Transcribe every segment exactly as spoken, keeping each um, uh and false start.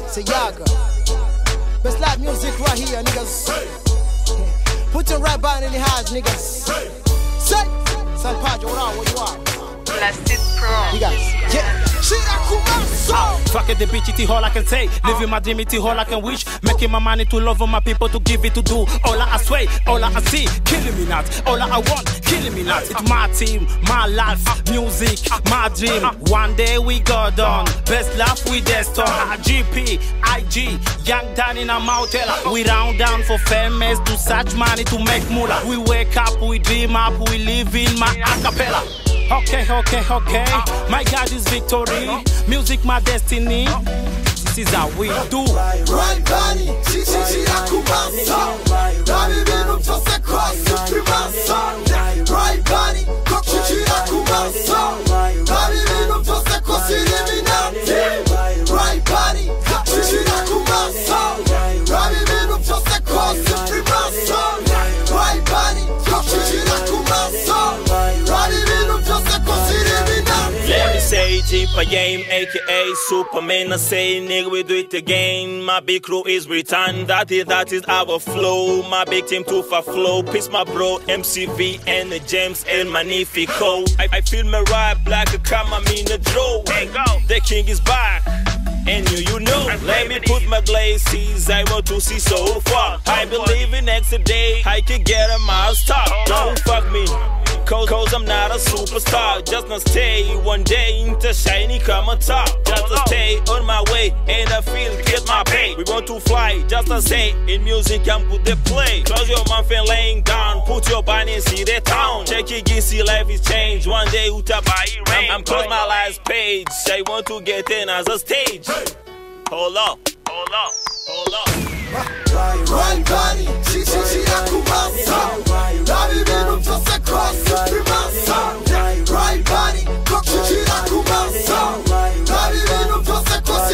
Say Yaga. Best live music right here, niggas. Put your right band in the house, niggas. Say, San Padre, what are, what you are? Plastic Pro. You guys, yeah. Fuck it, the bitch, it all I can say. Living my dream, it all I can wish. Making my money to love my people, to give it to do. All I sway, all I see, killing me not. All I want, killing me not. It's my team, my life, music, my dream. One day we go down. Best laugh we destined. G P, I G, young down in a mountain. We round down for famous, to such money to make moolah. We wake up, we dream up, we live in my acapella. Okay, okay, okay, my God is victory. Music my destiny. This is how we do. Right body, she she she akumansa. Davi vino chose cross primansa. Right body, she she akumansa. Davi vino chose cross eliminati. Right body, she she akumansa. Davi vino chose cross primansa. Right body, she she akumansa. Davi vino chose cross eliminati. Let me say Jeep a game, aka Superman. I say nigga we do it again. My big crew is Britain. That is that is our flow. My big team too far flow. Peace my bro M C V and the James and Magnifico. I, I feel me rap like a camera in the draw. The king is back. And you, you know, let me put my glasses, I want to see so far. I believe in next day, I can get a milestone. Don't fuck me, cause, cause I'm not a superstar. Just not stay one day into shiny come on top. Just to stay on my way, and I feel get my pay. We want to fly, just to say, in music I'm good to play. Close your mouth and laying down, put your body and see the town. Check it, get see life is changed. One day uta buy rain. I'm close my last page, I want to get in as a stage. Hold up, hold up, hold up. Right body, she she she akumansa. Davi vino chose cross primansa. Right body, she she akumansa. Davi vino chose cross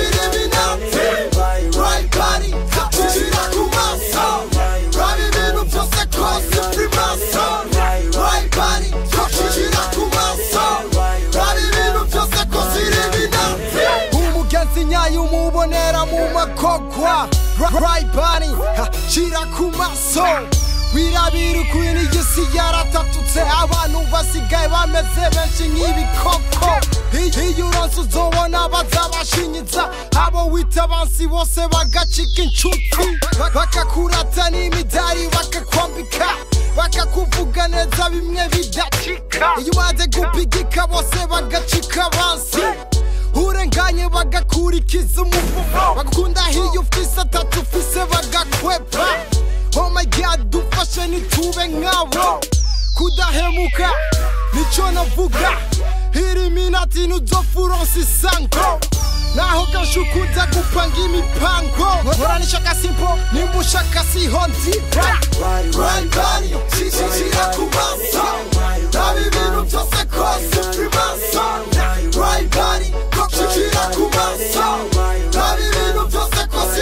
eliminati. Right body, she she akumansa. Davi vino chose cross primansa. Right body, she she akumansa. Davi vino chose cross eliminati. Nyayo mubonera mu makogwa. Right body, shira kumaso. Wirabira ukuntu igisi yaratatutse. Abantu basigaye bameze benshi nk'ibikoko. Iyo uronse uzobona bazabashinyitsa. Abo wita abansi bose bagacika inshuti. Bakakurata n'imidari bakakwambika. Bakakuvuga neza bimwe bidacika. Iyo umaze gupigika bose bagacika abansi. Urenganye bagakurikiza umuvumo. Bagukunda hiyo ufise atatu ufise bagakwepa. Oh my God, dufashe nitube nkabo. Kudahemuka nico navuga. Eliminati nuzofuronsa isango. Naho gashukuza gupanga imipango. Nkora nishaka simple, nimba ushaka siho nziva. Right body, she she she akumansa. Davi vino chose cross primansa. Right body, she she akumansa. Davi vino chose cross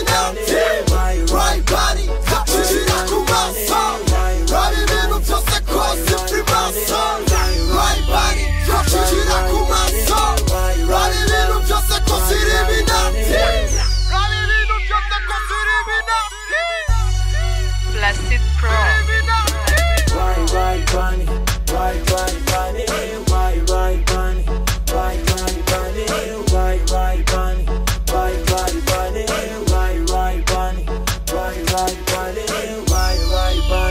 eliminati. Right body, she she akumansa. Davi vino chose cross primansa. Right body, she she akumansa. Davi vino chose cross eliminati. Davi vino chose cross eliminati. Plastic Pro. Right, right, bunny, right, right, bunny, right, right, bunny, right, right, bunny, right, right, bunny, right, right, bunny, right, right, bunny, right, right, bunny, right, right, bunny.